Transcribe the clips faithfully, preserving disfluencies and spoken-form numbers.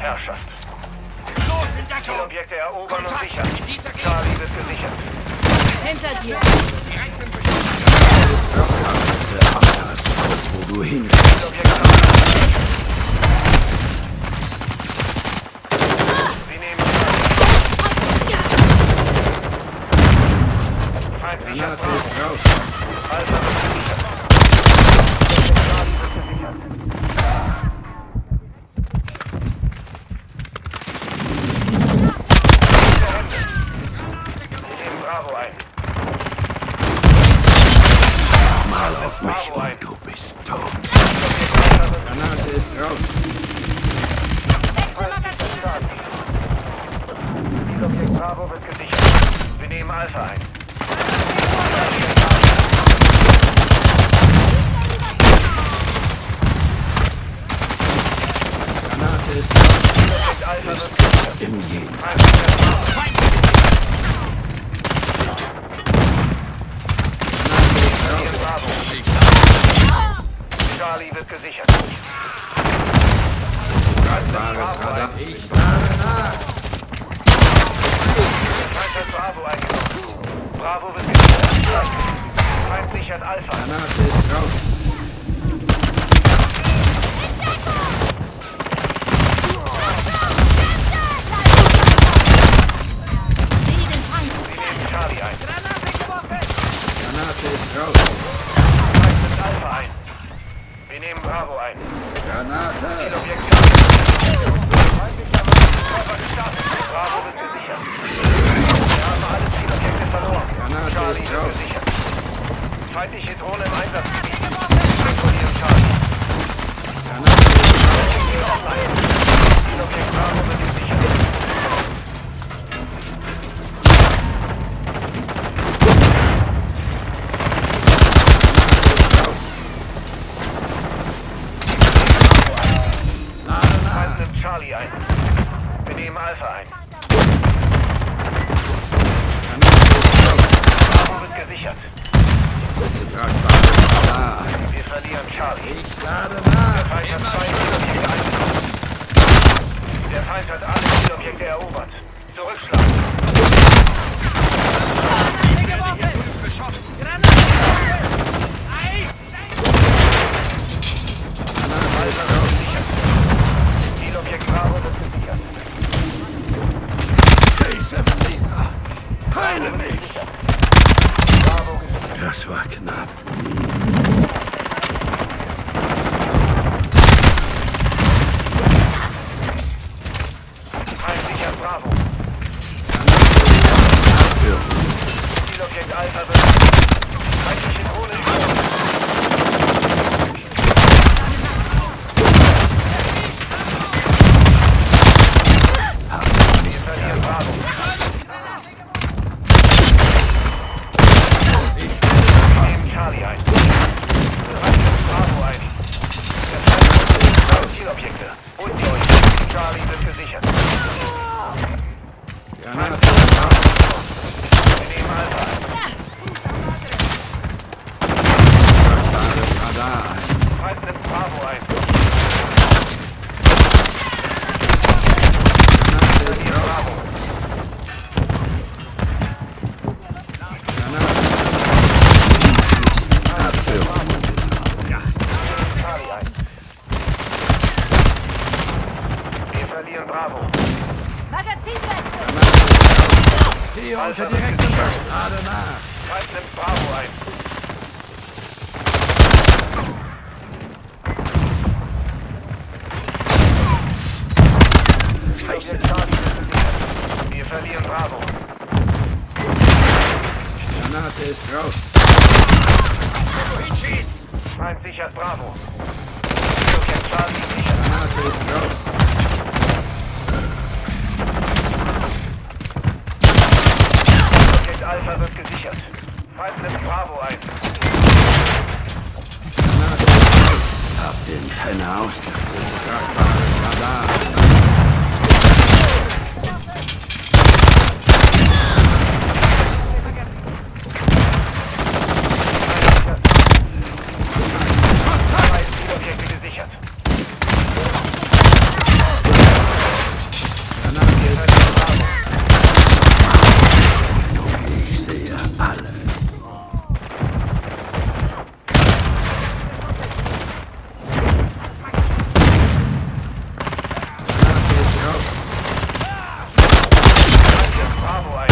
Herrschaft. Los in Deckung! Zielobjekte erobern und sichern. In dieser Gegend! Charlie wird gesichert. Hinter dir! Direkt im Beschuss! Das ist doch bitte aufpassen, kurz wo du hinschießt. Sie nehmen feindlicher Granate ist raus. Alpha wird gesichert. Charlie wird gesichert. Sie nehmen Bravo ein. Mal auf mich und du bist tot. Granate ist raus. Zielobjekt Bravo wird gesichert. Wir nehmen Alpha ein. Granate ist raus. Zielobjekt Alpha Ist wird gesichert. jetzt in jedem. Feindlicher Bravo. Granate ist Nehmen raus. Bravo. Charlie wird gesichert. Tragbares Radar. Ich lade nach. Feind hat Bravo eingenommen. Bravo wird gesichert. Feind sichert Alpha. Granate ist raus. Sieh den Tank! Sie nehmen Charlie ein. Granate ist raus. Feind nimmt Alpha ein. Wir nehmen Bravo ein. Granate. Zielobjekt Charlie. Feindlicher Körper gestartet. Bravo wird gesichert. Wir haben alle Zielobjekte verloren. Granate Charlie ist wird raus. gesichert. Feindliche Drohne im Einsatzgebiet. Kontrollieren Charlie. Granate ist raus. Zielobjekt Bravo wird gesichert. Feind nimmt Charlie ein. Wir nehmen Alpha ein. Bravo wird gesichert. Setze tragbares Radar ein. Wir verlieren Charlie. Ich lade Der nach. Feind hat zwei Zielobjekte eingenommen. Der Feind hat alle Zielobjekte erobert. Zurückschlagen. Beschossen! Granate ist raus. Zielobjekt Bravo wird gesichert. Heile mich! Bravo gesichert. Das war knapp. Feind sichert Bravo. Abführung. Zielobjekt Alpha wird gesichert. Feindliche Drohne übernommen. Wir verlieren Bravo. Wir nehmen Charlie ein. Feind nimmt Bravo ein. Der Feind hat alle Zielobjekte. Und die euch. Charlie wird gesichert. Granate ist raus. Wir nehmen Alpha ein. Tragbares Radar ein. Feind nimmt Bravo ein. Granate ist Bravo. raus. Granate ist raus. Abführung. Charlie ein. Wir verlieren Bravo. Magazinwechsel! Die unter direktem Beschlade nach. Feind nimmt Bravo ein. Scheiße. Charlie wird gesichert. Wir verlieren Bravo. Granate ist raus. Hinschießt! Feind sichert Bravo. Zielobjekt Charlie sichert. Granate ist raus. Zielobjekt Alpha wird gesichert. Feind nimmt Bravo ein. Granate ist raus. Hab den Penner ausgesetzt. Setze tragbares Radar ein. Zielobjekte gesichert. alles. Granate ist raus. Bravo ein.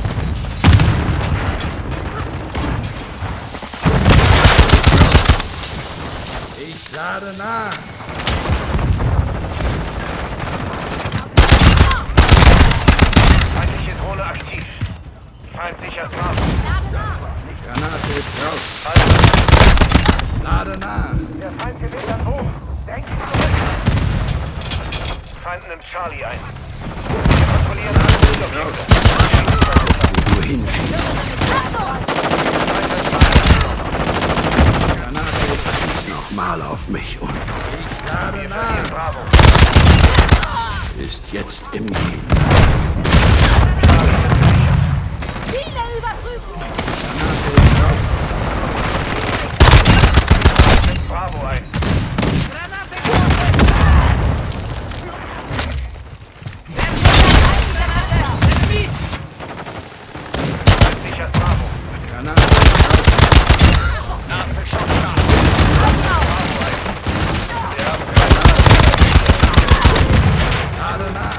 Ich lade nach. Feindliche Drohne aktiv. Feind sichert Bravo. Die Granate ist raus. Also, Lade nach. der Feind gewinnt an hoch. Denkt zurück. Feind nimmt Charlie ein. Wir kontrollieren alle Zielobjekte. Wo du hinschießt. Granate ist schieß nochmal auf mich und ich lade Wir verlieren nach. Bravo. Ist jetzt im Gegensatz. Ziele überprüfen! Granate ist raus. Bravo ein. Feind sichert Bravo. Granate ist raus. Bravo ein. Wir haben keine Lade nach.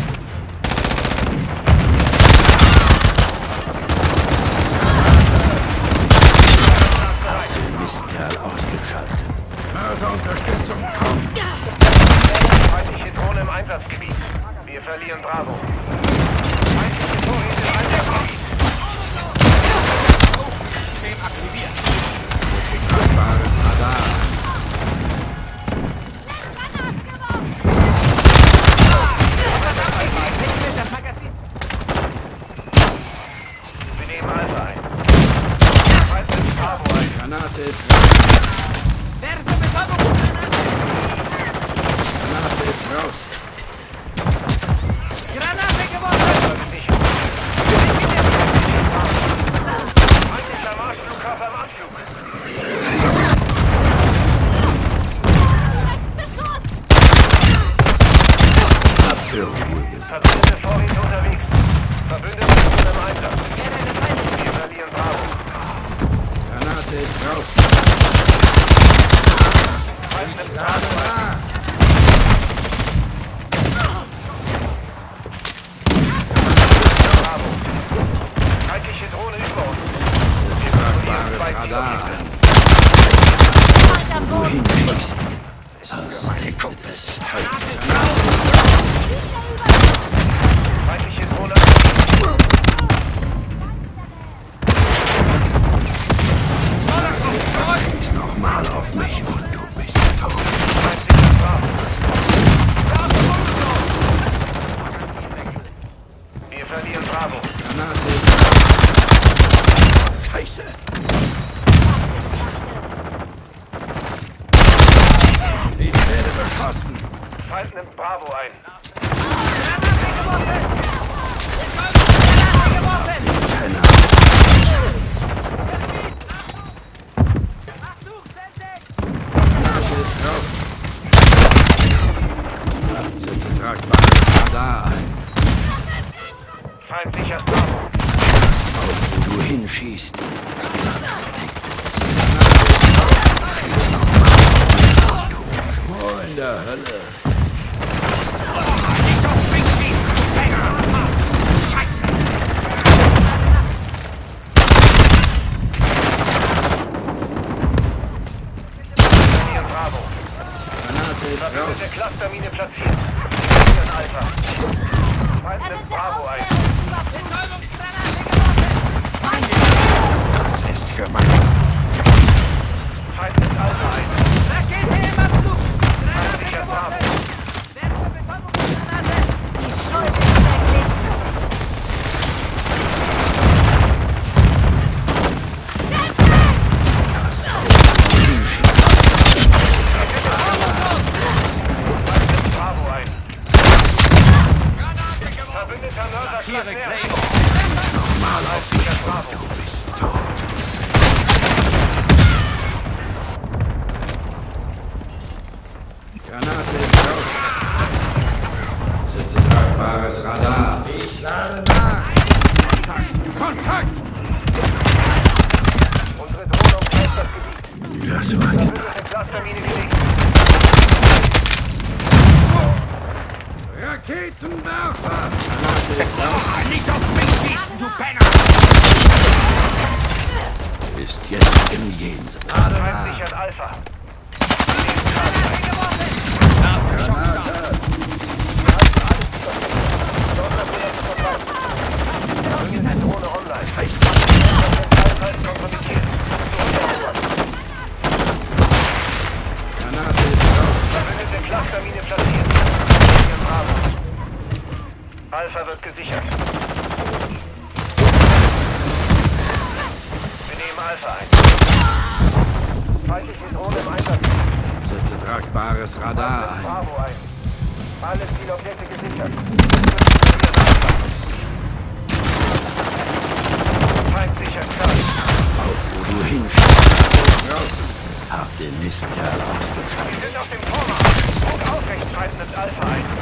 Den Mistkerl ausgeschaltet. Mörserunterstützung kommt. feindliche Drohne im Einsatzgebiet. Wir verlieren Bravo. Feindliche Drohne im Einsatzgebiet. System aktiviert. Tragbares Radar. Wechselt das Magazin. Wir nehmen Alpha ein. Feind nimmt Bravo ein. Granate ist raus. Werfe Betäubungsgranate. Granate ist raus. Granate geworfen. Feindlicher Marschflugkörper im Anflug. Beschuss! Abführung gesagt. Verbündete vorhin unterwegs. Verbündete Drohne im Einsatz. Wir verlieren Bravo. Granate ist raus. Feind nimmt Lade Bravo ein. nach. Bravo. Feindliche Drohne über uns. Tragbares Radar. Feind am Wo du Boden! hinschießt. Sonst regnet es Hölle. Feindliche Drohne aktiv. Schieß nochmal auf mich und du bist tot. Feind sichert Bravo. Wir verlieren Bravo. Granate ist raus. Scheiße. Ich werde beschossen. Feind nimmt Bravo ein. Penner. Granate ist raus. Setze tragbares Radar ein. Feind sichert Bravo. Auf, wo du hinschießt. Sonst regnet es. Granate ist raus. Schieß nochmal auf mich und du. Wo in der Hölle? Nicht auf mich schießen, du Fänger. Scheiße. Verlieren Bravo. Granate ist Verbündete raus. Clustermine platziert. Wir verlieren Alpha. Feind nimmt Bitte Bravo ein. Das ist für meine... Feind nimmt Alpha ein. Rakete im Anflug. Feind sichert Bravo. Werfe Betäubungsgranate. Die Schuld ist verglichen! Das auf, wo du hinschießt. Feind nimmt Bravo ein. Verbündeter Mörser Tiere Klasse. Claymore. Nochmal auf mich Sichert und Bravo. du bist tot. Granate ist raus. Setze tragbares Radar. Ich lade nach. Kontakt! Kontakt! war knapp. Clustermine gelegt. Raketenwerfer! Granate ist raus. Nicht auf mich schießen, du Penner! Ist jetzt im Jenseits. Gerade Feind nah. sichert Alpha. Granate. Drohne online. Scheiße. Kompromittiert. Granate ist raus. Verbündete Clustermine platziert. Bravo. Alpha wird gesichert. Wir nehmen Alpha ein. Feindliche Drohne im Einsatz. Setze tragbares Radar ein. Bravo ein. Alle Zielobjekte gesichert. Feind sichert Klar. Auf, wo du hinschießt. Raus. Hab den Mistkerl ausgeschaltet. Wir sind auf dem Vormarsch. Gut aufrecht treiben das Alpha ein.